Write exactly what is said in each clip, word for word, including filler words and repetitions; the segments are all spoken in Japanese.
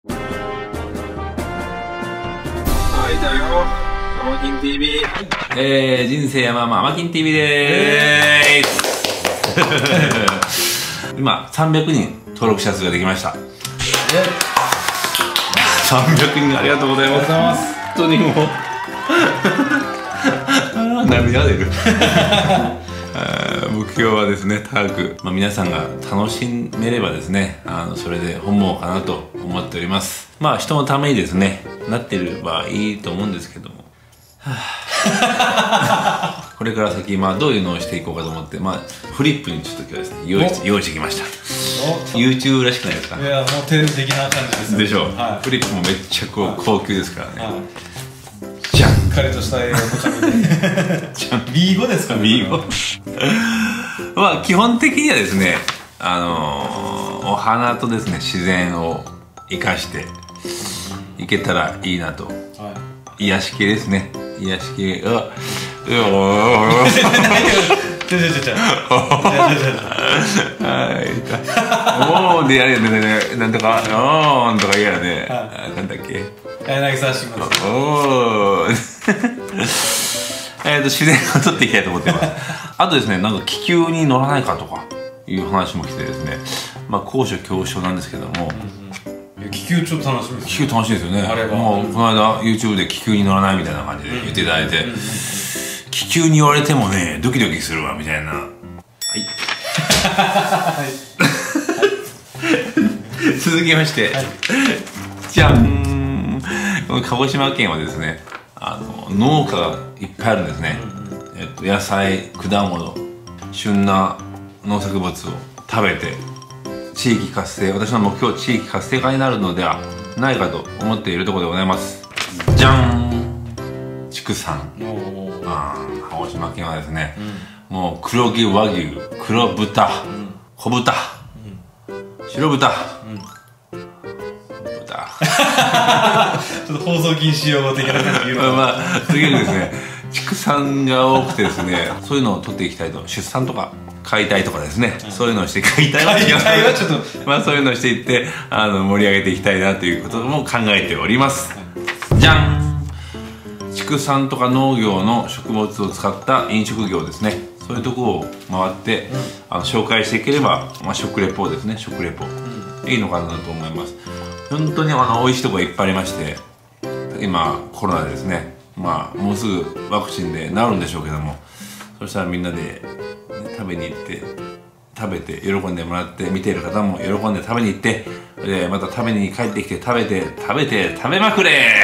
はいだよ、ママキン ティービー。 えー、人生山ママキン ティービー でーす。今さんびゃくにん登録者数ができました。さんびゃくにんありがとうございます。本当にもう涙出る。目標はですね、高く、まあ、皆さんが楽しめればですね、あのそれで本望かなと思っております。まあ人のためにですねなってればいいと思うんですけども、これから先、まあ、どういうのをしていこうかと思って、まあ、フリップにちょっと今日ですね用意して用意してきました。 YouTube らしくないですか？ いや、もうテレビ的な感じですでしょう、 はい、 フリップもめっちゃこう高級ですからね、はい、 じゃん、しっかりとした映画の紙でじゃん ビーご ですかね。 ビーご まあ基本的にはですね、あのー、お花とですね自然を生かしていけたらいいなと、はい、癒し系ですね。癒し系がうわうわちょちょちょちょはいおーでやれよね、なんとかおーんとか言うやね、なんだっけ、 柳沢慎吾です。 おーえっと自然を撮っていきたいと思ってます。あとですね、なんか気球に乗らないかとかいう話も来てですね、まあ高所恐怖症なんですけども、 気球ちょっと楽しみです。 気球楽しいですよね。もうこの間 YouTube で気球に乗らないみたいな感じで言っていただいて、気球に言われてもねドキドキするわみたいな。はい続きまして、じゃん、鹿児島県はですね、あの農家がいっぱいあるんですね。えっと野菜、果物、旬な農作物を食べて地域活性、私の目標、地域活性化になるのではないかと思っているところでございます。じゃん、畜産。あー、鹿児島県はですね、うん、もう黒毛和牛、黒豚、うん、小豚、うん、白豚、うん、豚ちょっと放送禁止用語的な感じで言うのまあ次にですね畜産が多くてですね、そういうのを取っていきたいと、出産とか解体とかですね、うん、そういうのをして解体は違う、解体はちょっとまあそういうのをしていってあの盛り上げていきたいなということも考えております。じゃん、畜産とか農業の植物を使った飲食業ですね、そういうところを回って、うん、あの紹介していければ、まあ、食レポですね、食レポ、うん、いいのかなと思います。本当にあの美味しいところいっぱいありまして、今コロナでですね、まあもうすぐワクチンで治るんでしょうけども、そしたらみんなで、ね、食べに行って食べて喜んでもらって、見ている方も喜んで食べに行って、でまた食べに帰ってきて食べて食べて食べまくれ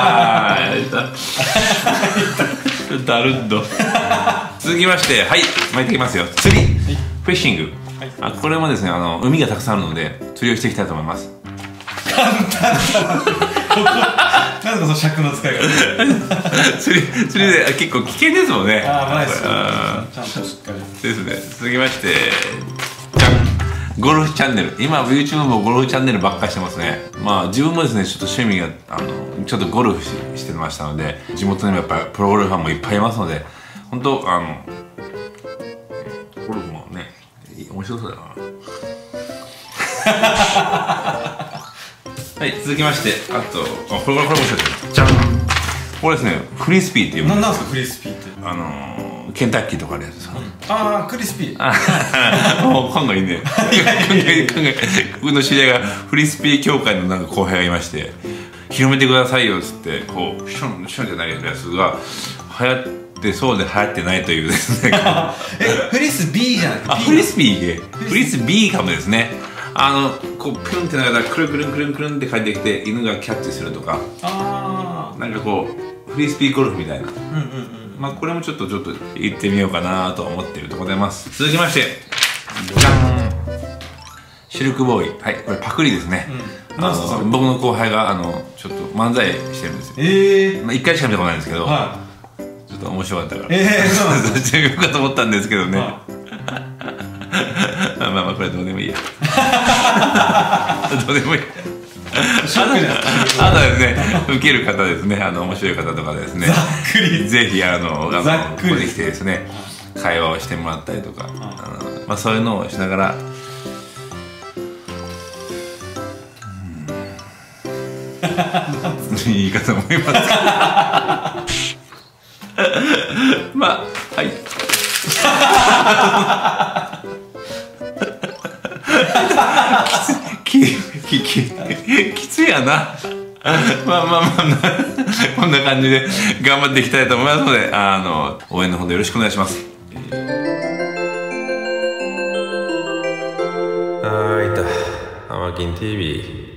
だるんど続きまして、はい、巻いていきますよ。釣り、はい、フィッシング、はい、あこれもですね、あの海がたくさんあるので釣りをしていきたいと思います。 簡単だここなんかその尺の使い方釣り釣りで結構危険ですもんね。 ああ、ないですよ、ちゃんとしっかりですね。続きまして、じゃん、ゴルフチャンネル。今 YouTube もゴルフチャンネルばっかりしてますね。まあ自分もですね、ちょっと趣味があのちょっとゴルフ し, してましたので、地元にもやっぱりプロゴルファーもいっぱいいますので、本当あのゴルフもね面白そうだなはい、続きまして、あと、あ、これ、これ、これ面白いです。じゃん、これですね、フリスピーっていう。 なんなんですか、フリスピーって。 あのー、ケンタッキーとかあるやつですか。 ああ、クリスピー。 あもう、考えいいね。考え、考え、僕の知り合いが、フリスピー協会のなんか後輩がいまして、広めてくださいよっつって、こう、シュン、シュンじゃないやつが、流行ってそうで流行ってないというですね。 え、フリスビーじゃないですか。 フリスピーで、フリスビーかもですね。あのこうピュンってながらくるくるんくるんくるんって帰ってきて犬がキャッチするとか、あなんかこうフリースピーゴルフみたいな、まあこれもちょっとちょっと行ってみようかなと思っているところでます。続きまして、じゃん、シルクボーイ、はい、これパクリですね。うん、あの僕の後輩があのちょっと漫才してるんですよ。ええー、まあいっかいしか見たことないんですけど、はい、ちょっと面白かったからええー、そうなんですか。よかと思ったんですけどね、はいまあまあこれどうでもいいやどうでもいいあとですね、受ける方ですね、あの面白い方とかですね、ざっくりぜひあのここに来てですね、会話をしてもらったりとか、あのまあそういうのをしながら、うんいいかと思いますまあはいききききついやなまあまあまあこんな感じで頑張っていきたいと思いますので、あの応援のほどよろしくお願いします。 はいと、アマキン ティーブイ